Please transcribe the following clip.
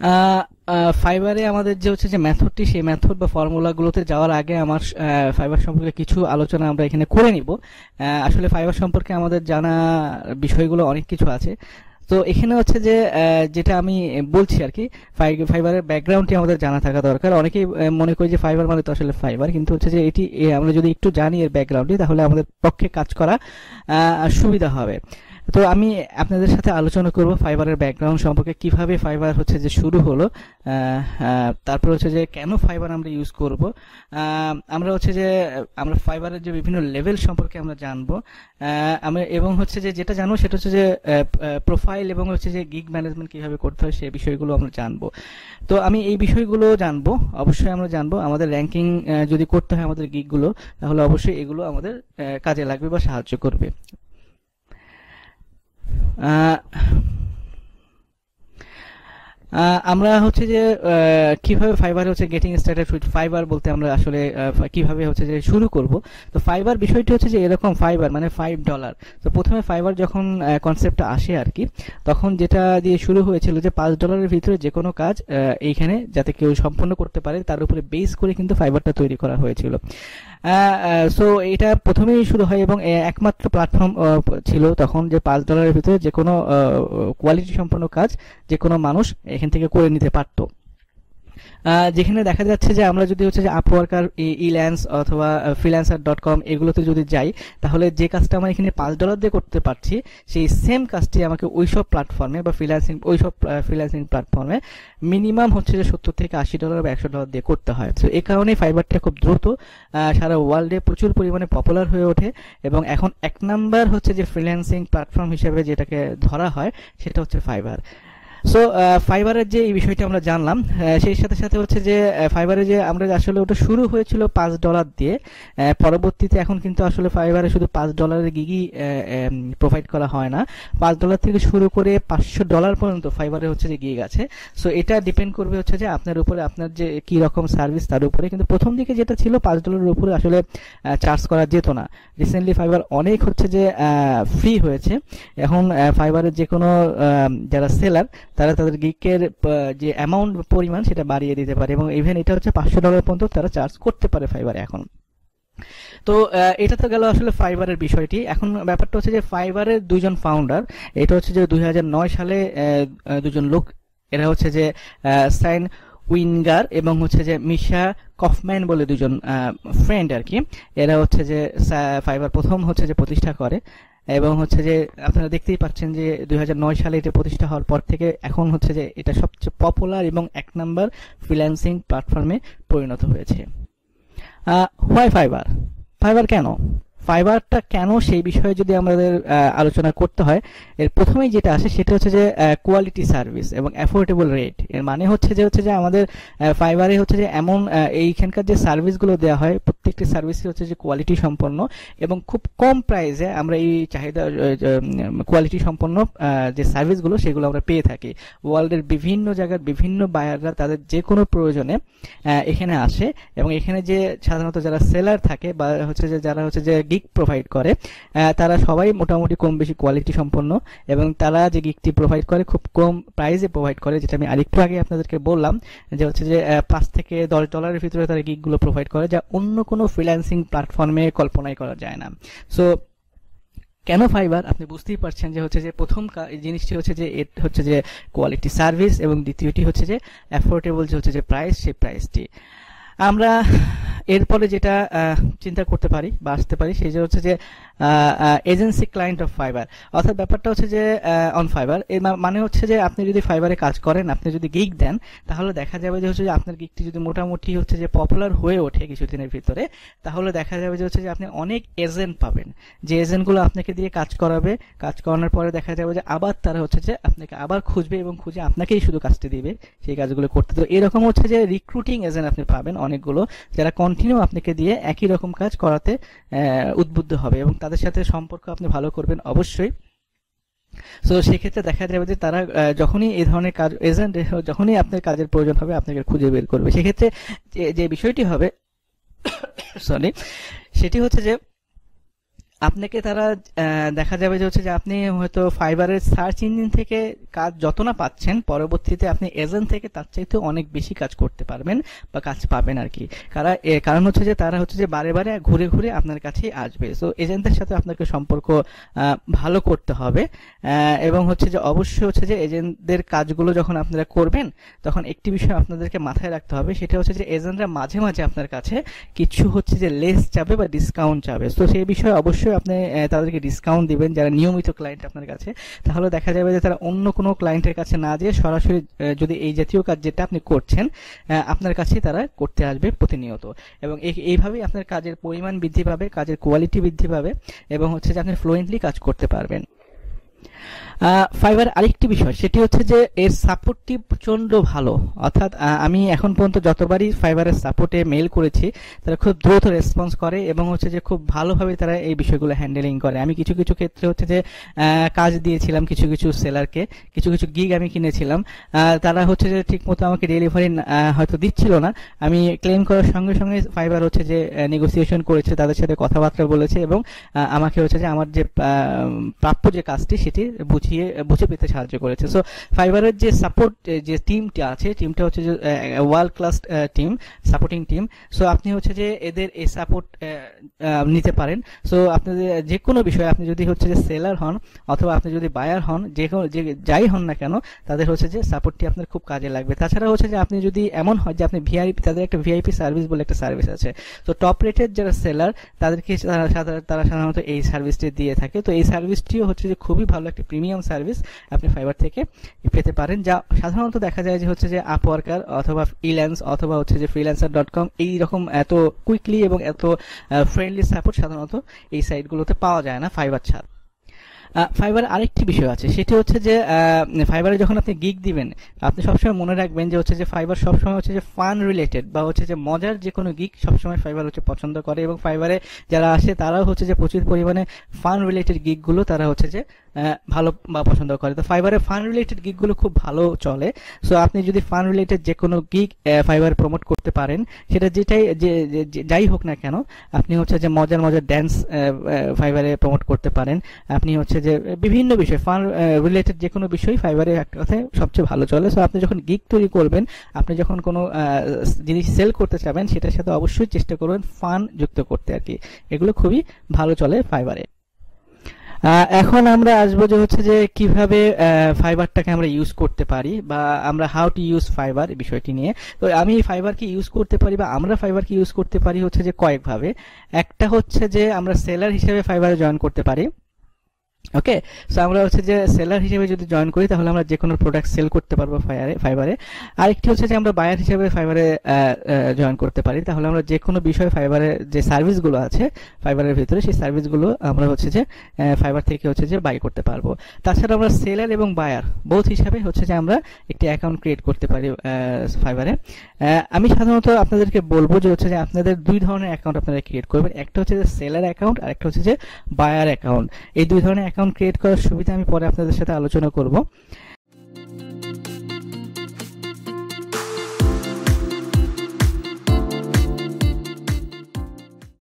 ফাইবারে আমাদের যে হচ্ছে যে মেথডটি, সেই মেথড বা ফর্মুলাগুলোতে যাওয়ার আগে আমার ফাইবার সম্পর্কে কিছু আলোচনা আমরা এখানে করে নিব। আসলে ফাইবার সম্পর্কে আমাদের জানা বিষয়গুলো অনেক কিছু আছে। তো এখানে হচ্ছে যে যেটা আমি বলছি আর কি, ফাইবারের ব্যাকগ্রাউন্ডটি আমাদের জানা থাকা দরকার। অনেকেই মনে করি যে ফাইবার মানে তো আসলে ফাইবার, কিন্তু হচ্ছে যে এটি আমরা যদি একটু জানি এর ব্যাকগ্রাউন্ডটি, তাহলে আমাদের পক্ষে কাজ করা সুবিধা হবে। তো আমি আপনাদের সাথে আলোচনা করব ফাইবারের ব্যাকগ্রাউন্ড সম্পর্কে, কিভাবে ফাইবার হচ্ছে যে শুরু হলো, তারপর হচ্ছে যে কেন ফাইবার আমরা ইউজ করব, আমরা হচ্ছে যে আমরা ফাইবারের যে বিভিন্ন লেভেল সম্পর্কে আমরা জানবো, আমরা এবং হচ্ছে যে যেটা জানবো সেটা হচ্ছে যে প্রোফাইল এবং হচ্ছে যে গিগ ম্যানেজমেন্ট কিভাবে করতে হয় সেই বিষয়গুলো আমরা জানবো। তো আমি এই বিষয়গুলো জানবো, অবশ্যই আমরা জানবো আমাদের র্যাঙ্কিং যদি করতে হয় আমাদের গিগগুলো, তাহলে অবশ্যই এগুলো আমাদের কাজে লাগবে বা সাহায্য করবে। আহ, আমরা হচ্ছে যে কিভাবে ফাইবার হচ্ছে গেটিং স্টার্টেড উইথ ফাইবার বলতে আমরা আসলে কিভাবে হচ্ছে যে শুরু করব। তো ফাইবার বিষয়টি হচ্ছে যে এরকম, ফাইবার মানে $5। তো প্রথমে ফাইবার যখন কনসেপ্টটা আসে আর কি, তখন যেটা দিয়ে শুরু হয়েছিল যে $5 ভিতরে যে কোনো কাজ এইখানে যাতে কেউ সম্পন্ন করতে পারে তার উপরে বেস করে কিন্তু ফাইবারটা তৈরি করা হয়েছিল। সো এটা প্রথমেই শুরু হয় এবং একমাত্র প্ল্যাটফর্ম ছিল তখন যে $5 ভিতরে যে কোনো কোয়ালিটি সম্পন্ন কাজ যে কোনো মানুষ এখান থেকে করে নিতে পারতো। যেখানে দেখা যাচ্ছে যে আমরা যদি হচ্ছে যে আপওয়ার্কার, ইল্যান্স অথবা freelancer.com এগুলোতে যদি যাই, তাহলে যে কাজটা আমরা এখানে $5 দিয়ে করতে পারছি, সেই সেম কাজটি আমাকে ওইসব প্ল্যাটফর্মে বা ওইসব ফ্রিল্যান্সিং প্ল্যাটফর্মে মিনিমাম হচ্ছে যে $70 থেকে $80 বা $100 দিয়ে করতে হয়। তো এই কারণে ফাইবারটা খুব দ্রুত সারা ওয়ার্ল্ডে প্রচুর পরিমাণে পপুলার হয়ে ওঠে এবং এখন 1 নাম্বার হচ্ছে যে ফ্রিল্যান্সিং প্ল্যাটফর্ম হিসেবে যেটাকে ধরা হয় সেটা হচ্ছে ফাইবার। সো ফাইবারের যে এই বিষয়টা আমরা জানলাম, সেই সাথে সাথে হচ্ছে যে ফাইবারে যে আমরা আসলে ওটা শুরু হয়েছিল $5 দিয়ে, পরবর্তীতে এখন কিন্তু আসলে ফাইবারে শুধু $5 গিগই প্রোভাইড করা হয় না, $5 থেকে শুরু করে $500 পর্যন্ত ফাইবারে হচ্ছে যে গিগ আছে। সো এটা ডিপেন্ড করবে হচ্ছে যে আপনার উপরে, আপনার যে কি রকম সার্ভিস তার উপরে। কিন্তু প্রথম দিকে যেটা ছিল $5 উপরে আসলে চার্জ করা যেত না। রিসেন্টলি ফাইবার অনেক হচ্ছে যে ফ্রি হয়েছে। এখন ফাইবারের যে কোনো যারা সেলার তারা তাদের গিকের যে অ্যামাউন্ট পরিমাণ সেটা বাড়িয়ে দিতে পারে এবং ইভেন এটা হচ্ছে $500 পর্যন্ত তারা চার্জ করতে পারে ফাইবার এখন। তো এটা তো গেল আসলে ফাইবারের বিষয়টি। এখন ব্যাপারটা হচ্ছে যে ফাইবারের দুইজন ফাউন্ডার, এটা হচ্ছে যে 2009 সালে দুজন লোক, এরা হচ্ছে যে সাইন উইনগার এবং হচ্ছে যে মিশা কফম্যান বলে দুজন ফ্রেন্ড আর কি। এরা হচ্ছে যে ফাইবার প্রথম হচ্ছে যে প্রতিষ্ঠা করে এবং হচ্ছে যে আপনারা দেখতেই পাচ্ছেন যে 2009 সালে এটা প্রতিষ্ঠা হওয়ার পর থেকে এখন হচ্ছে যে এটা সবচেয়ে পপুলার এবং 1 নাম্বার ফ্রিল্যান্সিং প্ল্যাটফর্মে পরিণত হয়েছে। হোয়াই ফাইবার, ফাইবার কেন, ফাইবারটা কেন সেই বিষয়ে যদি আমাদের আলোচনা করতে হয়, এর প্রথমেই যেটা আসে সেটা হচ্ছে যে কোয়ালিটি সার্ভিস এবং অ্যাফোর্ডেবল রেট। এর মানে হচ্ছে যে আমাদের ফাইবারে হচ্ছে যে এমন এইখানকার যে সার্ভিসগুলো দেওয়া হয় প্রত্যেকটি সার্ভিসই হচ্ছে যে কোয়ালিটি সম্পন্ন এবং খুব কম প্রাইসে আমরা এই চাহিদা কোয়ালিটি সম্পন্ন যে সার্ভিসগুলো সেগুলো আমরা পেয়ে থাকি। ওয়ার্ল্ডের বিভিন্ন জায়গার বিভিন্ন বায়াররা তাদের যে কোনো প্রয়োজনে এখানে আসে এবং এখানে যে সাধারণত যারা সেলার থাকে বা হচ্ছে যে যারা হচ্ছে যে গিগ প্রোভাইড করে, তারা সবাই মোটামুটি কম বেশি কোয়ালিটি সম্পন্ন এবং তারা যে গিগটি প্রোভাইড করে খুব কম প্রাইসে প্রোভাইড করে, যেটা আমি আরেকটু আগে আপনাদেরকে বললাম যে হচ্ছে যে $5 থেকে $10 ভিতরে তারা গিগগুলো প্রোভাইড করে, যা অন্য কোনো ফ্রিল্যান্সিং প্ল্যাটফর্মে কল্পনাই করা যায় না। সো কেন ফাইবার, আপনি বুঝতেই পারছেন যে হচ্ছে যে প্রথম জিনিসটি হচ্ছে যে হচ্ছে যে কোয়ালিটি সার্ভিস এবং দ্বিতীয়টি হচ্ছে যে অ্যাফোর্ডেবল যে হচ্ছে যে প্রাইস, সেই প্রাইসটি। আমরা এরপরে যেটা চিন্তা করতে পারি বা আসতে পারি সেই যে হচ্ছে যে এজেন্সি ক্লায়েন্ট অফ ফাইবার, অর্থাৎ ব্যাপারটা হচ্ছে যে অন ফাইবার এর মানে হচ্ছে যে আপনি যদি ফাইবারে কাজ করেন, আপনি যদি গিগ দেন, তাহলে দেখা যাবে যে হচ্ছে যে আপনার গিগটি যদি মোটামুটি হচ্ছে যে পপুলার হয়ে ওঠে কিছুদিনের ভিতরে, তাহলে দেখা যাবে যে হচ্ছে যে আপনি অনেক এজেন্ট পাবেন, যে এজেন্টগুলো আপনাকে দিয়ে কাজ করাবে। কাজ করানোর পরে দেখা যাবে যে আবার তারা হচ্ছে যে আপনাকে আবার খুঁজবে এবং খুঁজে আপনাকেই শুধু কাজটি দিবে সেই কাজগুলো করতে। তো এরকম হচ্ছে যে রিক্রুটিং এজেন্ট আপনি পাবেন অনেকগুলো, যারা কন্টিনিউ আপনাকে দিয়ে একই রকম কাজ করাতে উদ্বুদ্ধ হবে এবং তাদের সাথে সম্পর্ক আপনি ভালো করবেন অবশ্যই। সো সেক্ষেত্রে দেখা যাবে যে তারা যখনই এই ধরনের কাজ এজেন্ট, যখনই আপনার কাজের প্রয়োজন হবে আপনাকে খুঁজে বের করবে। সেক্ষেত্রে যে বিষয়টি হবে সরি, সেটি হচ্ছে যে আপনাকে তারা দেখা যাবে যে হচ্ছে যে আপনি হয়তো ফাইবারের সার্চ ইঞ্জিন থেকে কাজ যত না পাচ্ছেন, পরবর্তীতে আপনি এজেন্ট থেকে তার চাইতে অনেক বেশি কাজ করতে পারবেন বা কাজ পাবেন আর কি। কারণ হচ্ছে যে তারা হচ্ছে যে বারে বারে ঘুরে ঘুরে আপনার কাছেই আসবে। সো এজেন্টদের সাথে আপনাকে সম্পর্ক ভালো করতে হবে, এবং হচ্ছে যে অবশ্যই হচ্ছে যে এজেন্টদের কাজগুলো যখন আপনারা করবেন তখন একটি বিষয় আপনাদেরকে মাথায় রাখতে হবে, সেটা হচ্ছে যে এজেন্টরা মাঝে মাঝে আপনার কাছে কিছু হচ্ছে যে লেস চাবে বা ডিসকাউন্ট চাবে। তো সেই বিষয়ে অবশ্যই আপনি তাদেরকে ডিসকাউন্ট দিবেন যারা নিয়মিত ক্লায়েন্ট আপনার কাছে। তাহলে দেখা যাবে যে তারা অন্য কোনো ক্লায়েন্টের কাছে না যেয়ে সরাসরি যদি এই জাতীয় কাজ যেটা আপনি করছেন আপনার কাছে তারা করতে আসবে প্রতিনিয়ত, এবং এইভাবেই আপনার কাজের পরিমাণ বৃদ্ধি পাবে, কাজের কোয়ালিটি বৃদ্ধি পাবে, এবং হচ্ছে যে আপনি ফ্লুয়েন্টলি কাজ করতে পারবেন। ফাইবার আরেকটি বিষয় সেটি হচ্ছে যে এর সাপোর্টটি প্রচন্ড ভালো। অর্থাৎ আমি এখন পর্যন্ত যতবারই ফাইবারের সাপোর্টে মেল করেছি তারা খুব দ্রুত রেসপন্স করে এবং হচ্ছে যে খুব ভালোভাবে তারা এই বিষয়গুলো হ্যান্ডেলিং করে। আমি কিছু কিছু ক্ষেত্রে হচ্ছে যে কাজ দিয়েছিলাম কিছু কিছু সেলারকে, কিছু কিছু গিগ আমি কিনেছিলাম, তারা হচ্ছে যে ঠিক মতো আমাকে ডেলিভারি হয়তো দিচ্ছিল না। আমি ক্লেম করার সঙ্গে সঙ্গে ফাইবার হচ্ছে যে নেগোসিয়েশন করেছে, তাদের সাথে কথাবার্তা বলেছে এবং আমাকে হচ্ছে যে আমার যে প্রাপ্য যে কাজটি সেটি বুঝে পেতে সাহায্য করেছে। সো ফাইবারের যে সাপোর্ট যে টিমটা আছে, টিমটা হচ্ছে যে world class team, supporting team. So আপনি হচ্ছে যে এদের এই সাপোর্ট নিতে পারেন। সো আপনাদের যে কোনো বিষয়ে আপনি যদি হচ্ছে যে সেলার হন অথবা আপনি যদি বায়ার হন, যে যাই হন না কেন, তাদের হচ্ছে যে সাপোর্টটি আপনার খুব কাজে লাগবে। তাছাড়া হচ্ছে যে আপনি যদি এমন হয় যে আপনি ভিআইপি, তাদের একটা ভিআইপি সার্ভিস বলে একটা সার্ভিস আছে। তো টপ রেটেড যারা সেলার তাদেরকে তারা সাধারণত এই সার্ভিসটি দিয়ে থাকে। তো এই সার্ভিসটিও হচ্ছে যে খুবই ভালো একটা প্রিমিয়াম সার্ভিস আপনি ফাইবার থেকে পেতে পারেন, যা সাধারণত দেখা যায় যে হচ্ছে যে আপওয়ার্কার অথবা ইল্যান্স অথবা হচ্ছে যে freelancer.com এইরকম এত কুইকলি এবং এত ফ্রেন্ডলি সাপোর্ট সাধারণত এই সাইটগুলোতে পাওয়া যায় না ফাইবার ছাড়া। ফাইবার আরেকটি বিষয় আছে, সেটি হচ্ছে যে ফাইবারে যখন আপনি গিগ দিবেন আপনি সবসময় মনে রাখবেন যে হচ্ছে যে ফাইবার সবসময় হচ্ছে যে ফান রিলেটেড বা হচ্ছে যে মজার যে কোনো গিগ সবসময় ফাইবার হচ্ছে পছন্দ করে, এবং ফাইবারে যারা আসে তারাও হচ্ছে যে প্রচুর পরিমাণে ফান রিলেটেড গিগগুলো তারা হচ্ছে যে ভালো বা পছন্দ করে। তো ফাইবারে ফান রিলেটেড গিগগুলো খুব ভালো চলে। সো আপনি যদি ফান রিলেটেড যে কোনো গিগ ফাইবার প্রমোট করতে পারেন, সেটা যাই হোক না কেন, আপনি হচ্ছে যে মজার মজার ড্যান্স ফাইবারে প্রমোট করতে পারেন। আপনি হচ্ছে যে বিভিন্ন বিষয় ফান রিলেটেড যে কোনো বিষয় ফাইবারে একটা কথায় সবচেয়ে ভালো চলে। সো আপনি যখন গিগ তৈরি করবেন, আপনি যখন কোনো জিনিস সেল করতে চাবেন, সেটার সাথে অবশ্যই চেষ্টা করবেন ফান যুক্ত করতে আর কি। এগুলো খুবই ভালো চলে ফাইবারে। এখন আমরা আসবো যে হচ্ছে যে কিভাবে ফাইবারটাকে আমরা ইউজ করতে পারি বা আমরা হাউ টু ইউজ ফাইবার বিষয়টি নিয়ে। তো আমি ফাইবারকে ইউজ করতে পারি বা আমরা ফাইবারকে ইউজ করতে পারি হচ্ছে যে কয়েকভাবে। একটা হচ্ছে যে আমরা সেলার হিসেবে ফাইবারে জয়েন করতে পারি। ওকে, সো আমরা হচ্ছে যে সেলার হিসেবে যদি জয়েন করি তাহলে আমরা যে কোনো প্রোডাক্ট সেল করতে পারবো ফাইবারে। আরেকটি হচ্ছে যে আমরা বায়ার হিসেবে ফাইবারে জয়েন করতে পারি, তাহলে আমরা যে কোনো বিষয়ে ফাইবারে যে সার্ভিসগুলো আছে ফাইবারের ভিতরে সেই সার্ভিসগুলো আমরা হচ্ছে যে ফাইবার থেকে হচ্ছে যে বাই করতে পারবো। তাছাড়া আমরা সেলার এবং বায়ার বোথ হিসাবে হচ্ছে যে আমরা একটি অ্যাকাউন্ট ক্রিয়েট করতে পারি ফাইবারে। আমি সাধারণত আপনাদেরকে বলবো যে হচ্ছে যে আপনাদের দুই ধরনের অ্যাকাউন্ট আপনারা ক্রিয়েট করবেন, একটা হচ্ছে যে সেলার অ্যাকাউন্ট আর একটা হচ্ছে যে বায়ার অ্যাকাউন্ট। এই দুই ধরনের অ্যাকাউন্ট ক্রিয়েট করার সুবিধা আমি পরে আপনাদের সাথে আলোচনা করব।